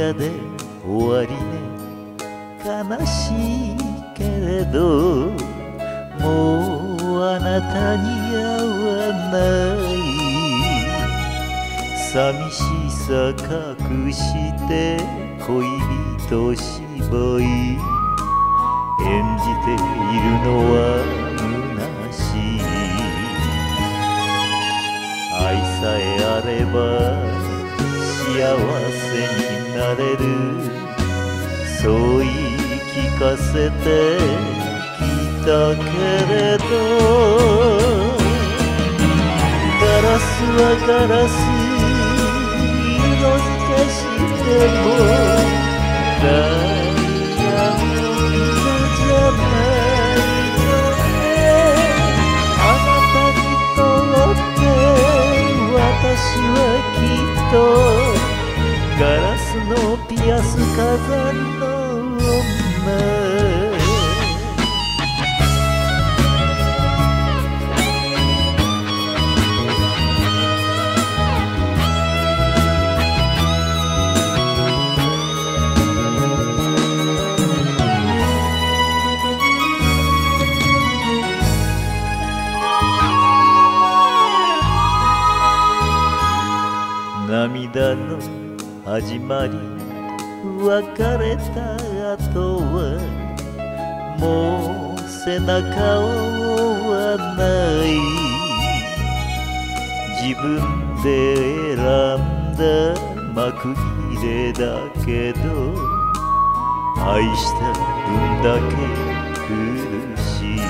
やで終わりね。悲しいけれどもうあなたに会わない。寂しさ隠して恋人芝居演じているのは虚しい。愛さえあれば幸せになれる、そう言い聞かせてきたけれど、ガラスはガラス色づけしてもダイヤモンドじゃないよね。あなたにとって私はきっとガラスのピアス飾りの涙の始まり、別れた後はもう背中を追わない。自分で選んだ幕切れだけど愛した分だけ苦しい。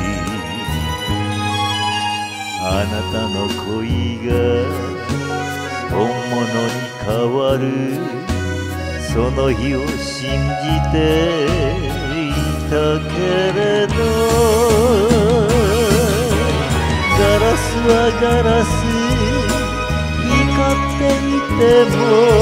あなたの恋が本物に変わるその日を信じていたけれど、ガラスはガラス光っていても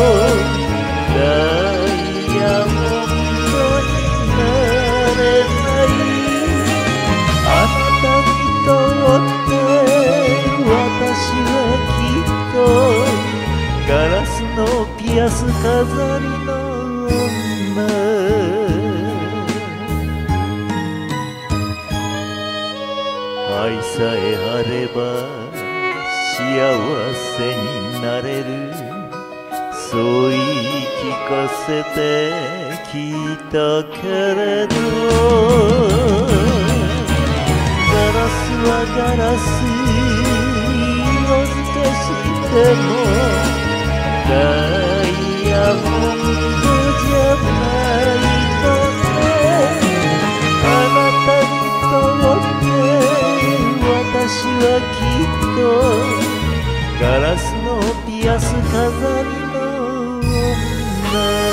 ダイヤモンドになれない。あなたにとって私はきっとガラスのピアス飾りの女。愛さえあれば幸せになれる、そう言い聞かせてきたけれど、ガラスはガラス色づけしてもダイヤモンドじゃないのね。あなたにとって私はきっとガラスのピアス飾りの女。